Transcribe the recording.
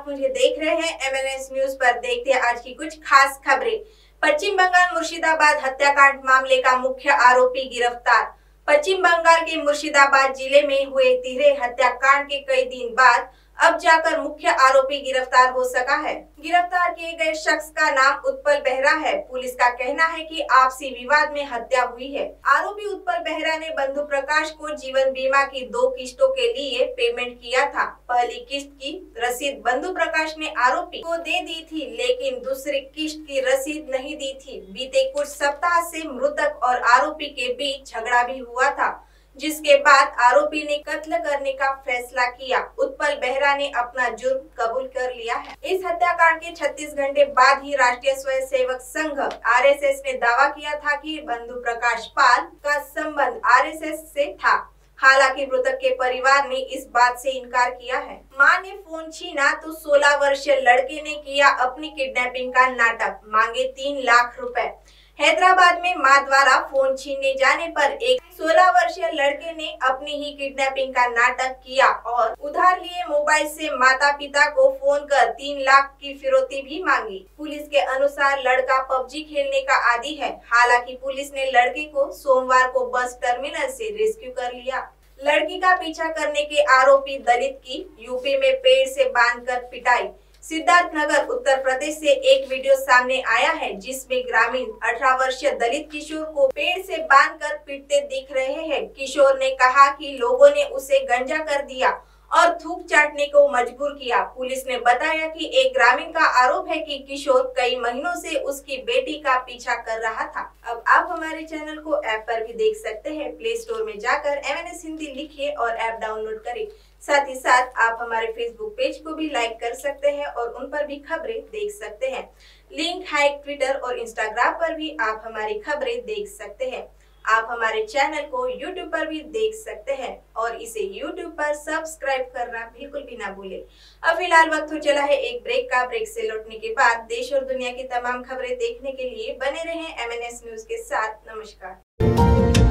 मुझे देख रहे हैं एमएनएस न्यूज पर। देखते हैं आज की कुछ खास खबरें। पश्चिम बंगाल मुर्शिदाबाद हत्याकांड मामले का मुख्य आरोपी गिरफ्तार। पश्चिम बंगाल के मुर्शिदाबाद जिले में हुए तिहरे हत्याकांड के कई दिन बाद अब जाकर मुख्य आरोपी गिरफ्तार हो सका है। गिरफ्तार किए गए शख्स का नाम उत्पल बेहरा है। पुलिस का कहना है कि आपसी विवाद में हत्या हुई है। आरोपी उत्पल बेहरा ने बंधु प्रकाश को जीवन बीमा की 2 किस्तों के लिए पेमेंट किया था। पहली किस्त की रसीद बंधु प्रकाश ने आरोपी को दे दी थी, लेकिन दूसरी किस्त की रसीद नहीं दी थी। बीते कुछ सप्ताह से मृतक और आरोपी के बीच झगड़ा भी हुआ था, जिसके बाद आरोपी ने कत्ल करने का फैसला किया। उत्पल बेहरा ने अपना जुर्म कबूल कर लिया है। इस हत्याकांड के 36 घंटे बाद ही राष्ट्रीय स्वयंसेवक संघ आरएसएस ने दावा किया था कि बंधु प्रकाश पाल का संबंध आरएसएस से था। हालांकि मृतक के परिवार ने इस बात से इनकार किया है। मां ने फोन छीना तो 16 वर्षीय लड़के ने किया अपनी किडनैपिंग का नाटक, मांगे 3 लाख रुपए। हैदराबाद में मां द्वारा फोन छीनने जाने पर एक 16 वर्षीय लड़के ने अपनी ही किडनैपिंग का नाटक किया और उधार लिए मोबाइल से माता पिता को फोन कर 3 लाख की फिरौती भी मांगी। पुलिस के अनुसार लड़का पबजी खेलने का आदी है। हालांकि पुलिस ने लड़के को सोमवार को बस टर्मिनल से रेस्क्यू कर लिया। लड़की का पीछा करने के आरोपी दलित की यूपी में पेड़ से बांधकर पिटाई। सिद्धार्थनगर उत्तर प्रदेश से एक वीडियो सामने आया है, जिसमें ग्रामीण 18 वर्षीय दलित किशोर को पेड़ से बांधकर पीटते दिख रहे हैं। किशोर ने कहा कि लोगों ने उसे गंजा कर दिया और थूक चाटने को मजबूर किया। पुलिस ने बताया कि एक ग्रामीण का आरोप है कि किशोर कई महीनों से उसकी बेटी का पीछा कर रहा था। अब आप हमारे चैनल को ऐप पर भी देख सकते हैं। प्ले स्टोर में जाकर एमएनएस हिंदी लिखिए और ऐप डाउनलोड करें। साथ ही साथ आप हमारे फेसबुक पेज को भी लाइक कर सकते हैं और उन पर भी खबरें देख सकते हैं। लिंक है ट्विटर और इंस्टाग्राम पर भी आप हमारी खबरें देख सकते हैं। आप हमारे चैनल को YouTube पर भी देख सकते हैं और इसे YouTube पर सब्सक्राइब करना बिल्कुल भी ना भूलें। अब फिलहाल वक्त हो चला है एक ब्रेक का। ब्रेक से लौटने के बाद देश और दुनिया की तमाम खबरें देखने के लिए बने रहें एमएनएस न्यूज के साथ। नमस्कार।